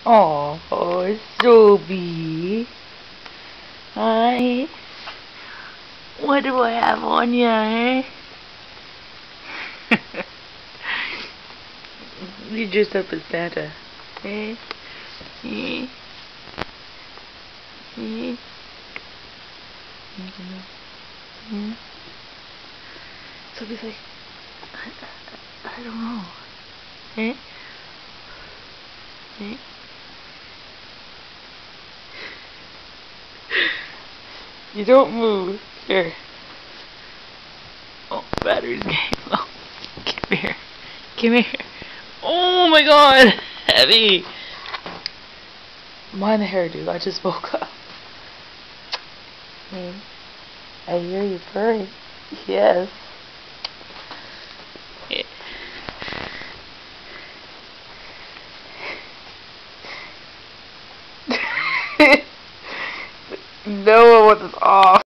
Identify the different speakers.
Speaker 1: Oh, Sophie. Hi. What do I have on you, eh? You dressed up as Santa. Eh? Eh? Eh? Hmm? Sophie's like, I don't know. Eh? Eh? You don't move. Here. Oh, battery's getting low. Come here. Come here. Oh my god! Heavy! Mind the hairdo, I just woke up. I hear you purring. Yes. No one wants us off.